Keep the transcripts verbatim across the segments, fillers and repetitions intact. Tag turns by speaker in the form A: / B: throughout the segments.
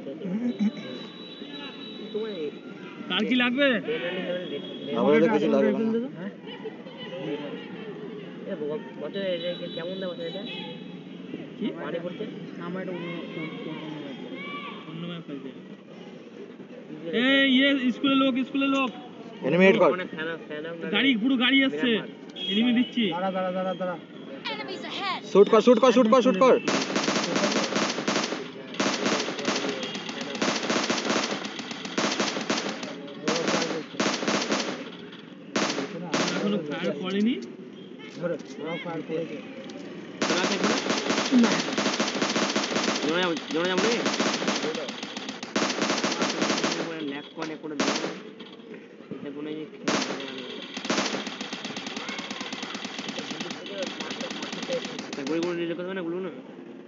A: কার কি লাগবে?
B: আমাদের কিছু লাগবে না।
C: এ বাবা কত এটা কেমন দাম আছে এটা? কি পানি পড়ছে? আমার এটা অন্য অন্য ম্যাপ আছে। এই ये স্কুলে লোক স্কুলে লোক
B: এনিমি হেড কর।
A: গাড়ি পুরো গাড়ি আসছে। এনিমি দিচ্ছি।
D: দাঁড়া দাঁড়া দাঁড়া দাঁড়া।
B: শুট কর শুট কর শুট কর শুট কর।
A: এখনো ফায়ার করেনি।
D: ধরো ওরা ফায়ার করেছে।
C: তোরা দেখো না। জোরে জোরে যাবো রে। ল্যাক কোনে করে দাও। এটা কোনে যে গুলি গুলি নিলে কথা না গুলো না।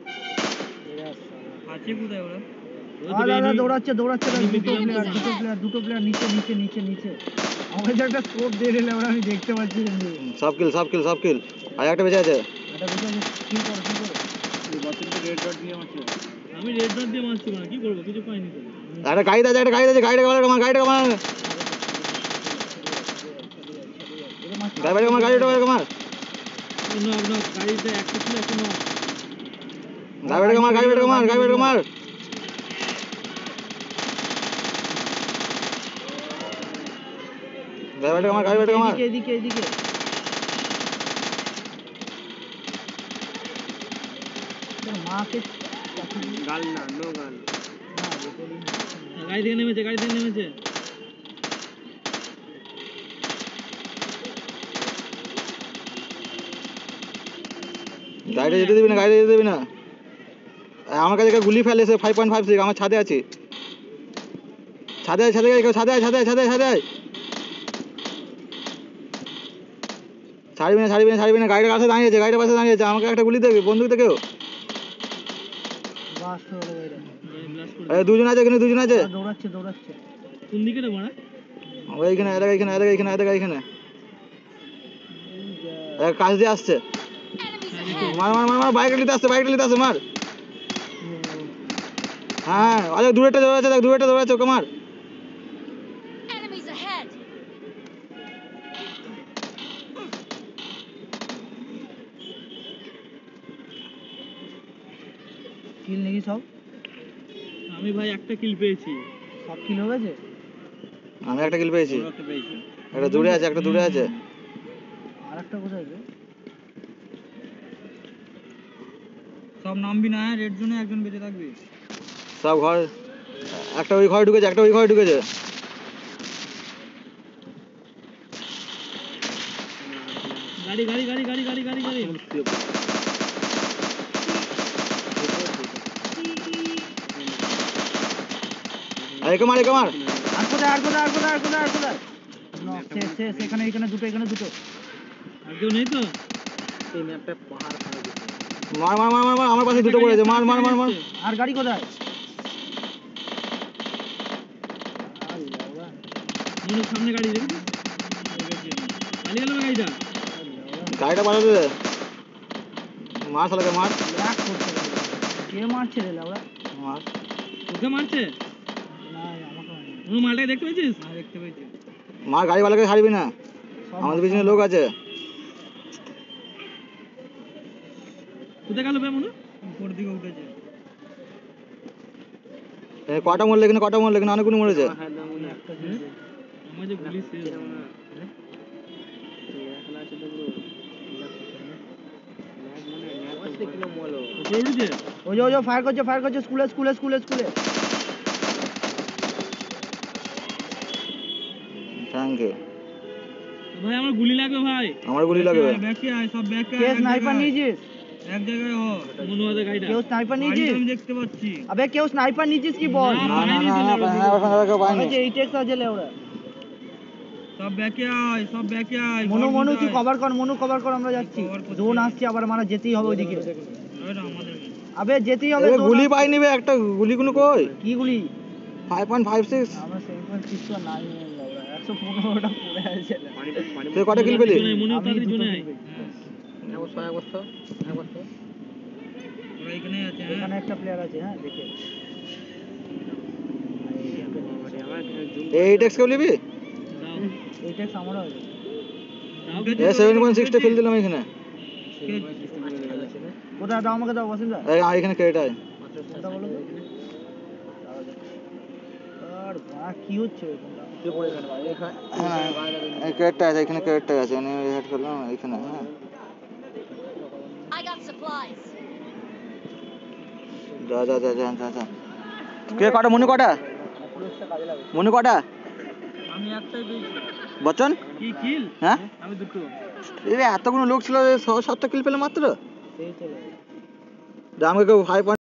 A: আছে কোথায় ওরা?
D: আ দাদা দৌড়াচ্ছে দৌড়াচ্ছে দুটো প্লেয়ার দুটো প্লেয়ার দুটো প্লেয়ার নিচে নিচে নিচে নিচে আমাকে একটা স্কোপ দিয়ে দিলে ওরা আমি দেখতে পাচ্ছি না।
B: সব কিল সব কিল সব কিল। আর একটা বেঁচে আছে।
D: এটা বেঁচে আছে কি করো কি করো?
A: এই বছরটা রেড ডট দিয়ে মারছি। আমি রেড ডট দিয়ে মারছি না কি করব কিছু পাইনি তো।
B: একটা গাড়ি আছে একটা গাড়ি আছে গাড়িটা মার গাড়িটা মার। গাড়িটা মার গাড়িটা মার।
A: না না গাড়িতে একটা ছিল একটা না।
B: গাড়িটা মার গাড়িটা মার গাড়িটা মার। গাড়িটা মার গাড়িটা মার।
D: এদিকে এদিকে এদিকে। মাকে
C: গাল না নো গাল।
A: গাড়ি থেকে নেমেছে গাড়ি থেকে নেমেছে।
B: গাড়িটা যেতে দিবি না গাড়িটা যেতে দিবি না। আমার কাছে গুলি ফেলেছে ফাইভ পয়েন্ট ফাইভ সিক্স আমার ছাদে আছে। ছাদে ছাদে ছাদে ছাদে ছাদে ছাদে ছাড়বি না ছাড়বি না ছাড়বি না। গাড়িটার কাছে দাঁড়িয়েছে গাড়িটার পাশে দাঁড়িয়েছে। আমাকে একটা গুলি দেবে বন্দুক থেকেও। দুজন আছে এখানে দুজন আছে।
D: দৌড়াচ্ছে দৌড়াচ্ছে।
A: কোন দিকে রে বড়া?
B: ওইখানে এলাকা এখানে এলাকা এখানে এলাকা এখানে কাজ দিয়ে আসছে। মার মার মার মার বাইকটা নিতে আসছে বাইকটা নিতে আসছে মার। হ্যাঁ আরে দূরেটা দৌড়াচ্ছে দেখ দূরেটা দৌড়াচ্ছে ওকে মার।
D: কিল নাকি সব?
A: আমি ভাই একটা কিল পেয়েছি।
D: সব কিল হয়ে গেছে?
B: আমি একটা কিল পেয়েছি।
A: একটা পেয়েছি।
B: একটা দূরে আছে একটা দূরে আছে।
D: আরেকটা কোথায় গেল?
A: সব নামবি না রেড জোনে একজন বেঁচে থাকবে।
B: সব ঘর একটা ওই ঘরে ঢুকেছে একটা ওই ঘরে ঢুকেছে।
A: গাড়ি গাড়ি গাড়ি গাড়ি গাড়ি গাড়ি গাড়ি
B: একে মার একে মার।
D: আর কোথায় আর কোথায় আর কোথায় আর কোথায় আর কোথায়? না সে সে সেখানে এখানে দুটো এখানে দুটো।
A: আর কেউ নেই তো?
C: এই ম্যাপটা পাহাড় খারাপ দিছে।
B: মার মার মার মার আমার পাশে দুটো পড়েছে মার মার মার মার।
D: আর গাড়ি কোথায়?
A: মনে সামনে গাড়ি দেখবি? পালিয়ে গেল গাড়িটা।
B: গাড়িটা পাঠাতে দে। মার শালাকে মার।
D: ব্যাক করতে হবে। কে মারছে রে লাউড়া?
B: মার।
A: ওকে মারছে?
D: না আমাকে মারছে।
A: তুই মালটাকে দেখতে পেয়েছিস? হ্যাঁ দেখতে পেয়েছি।
B: মার গাড়িওয়ালাকে ছাড়বি না। আমাদের পিছনে লোক আছে।
A: কোথায় গেল বে মনে? উপর দিকে উঠেছে।
B: এ কটা মরলে এখানে কটা মরলে এখানে অনেকগুলো মরেছে।
A: আমার যে গুলি শেষ। উপরে উঠেছে?
D: ওই যে ওই যে ফায়ার করছে ফায়ার করছে স্কুলে স্কুলে স্কুলে স্কুলে।
B: Thank you.
A: ভাই আমার গুলি লাগবে ভাই।
B: আমার গুলি লাগবে।
A: ব্যাকে আয় সব ব্যাকে আয়।
D: কে স্নাইপার নিয়েছিস?
A: এক জায়গায় হ। মনুয়াদের গাড়িটা।
D: কেউ স্নাইপার নিয়েছিস?
A: আমি দেখতে পাচ্ছি।
D: আবে কেউ স্নাইপার নিয়েছিস কি বল?
B: না না না না পাইনি।
D: এই টেক্স আছে লেওড়া।
A: সব ব্যাকে আয় সব ব্যাকে আয়।
D: মনু মনু তুই কভার কর মনু কভার কর আমরা যাচ্ছি। জোন আসছে আবার মারা যেতেই হবে ওইদিকে।
A: ওটা আমাদের।
D: আবে যেতেই হবে।
B: গুলি পাইনি বে একটা গুলি কোনো কই?
D: কি গুলি?
B: Five point five six.
D: আমরা সেভেন পয়েন্ট সিক্স তো নাই লেওড়া। একশো পনেরো টা পড়ে আছে।
C: পানি পানি
B: তুই কটা কিল পেলি?
A: মনু তাড়াতাড়ি জোনে আয়।
C: এক বছর এক বছর এক বছর
A: ওরা এখানেই আছে।
D: এখানে একটা প্লেয়ার আছে হ্যাঁ দেখে।
B: এইট এক্স কেউ নিবি?
A: দাও
D: এইট এক্স আমারও আছে।
A: দাও
B: এ সেভেন পয়েন্ট সিক্সটা ফেল দিলাম এখানে।
D: কোথায় দাও আমাকে দাও বসিন দা।
B: এই আ, এখানে ক্রেডিট আছে।
D: কোনটা বলো তো? আর বা কি হচ্ছে কোনটা?
B: হ্যাঁ এই ক্রেডিটটা আছে, এখানে ক্রেডিটটা আছে, আমি হেড করলাম এখানে। হ্যাঁ
E: I got supplies.
B: যা যা যা যা যা যা। কে কটা মনে কটা
D: কাজে লাগে।
B: মনে কটা
A: আমি একটাই পেয়েছি।
B: বচন?
A: কি কিল?
B: হ্যাঁ
A: আমি দুটো।
B: এই এতগুলো লোক ছিল, ছ সাতটা কিল পেলে মাত্র।
D: সেই চলে।
B: আমাকে কেউ ফাইভ